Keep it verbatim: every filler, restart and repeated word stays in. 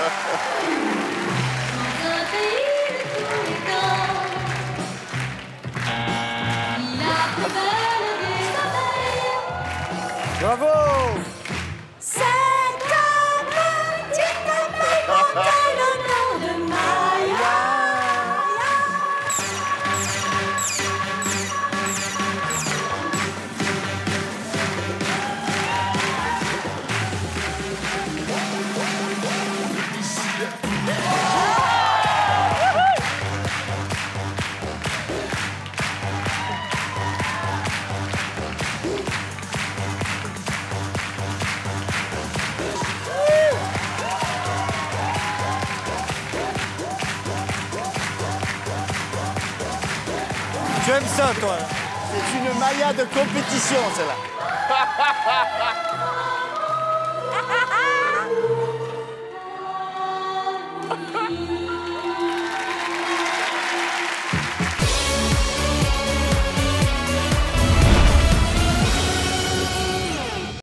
Bravo! C'est un petit ami portant le nom de Maya. Tu aimes ça, toi? C'est une Maya de compétition, celle-là.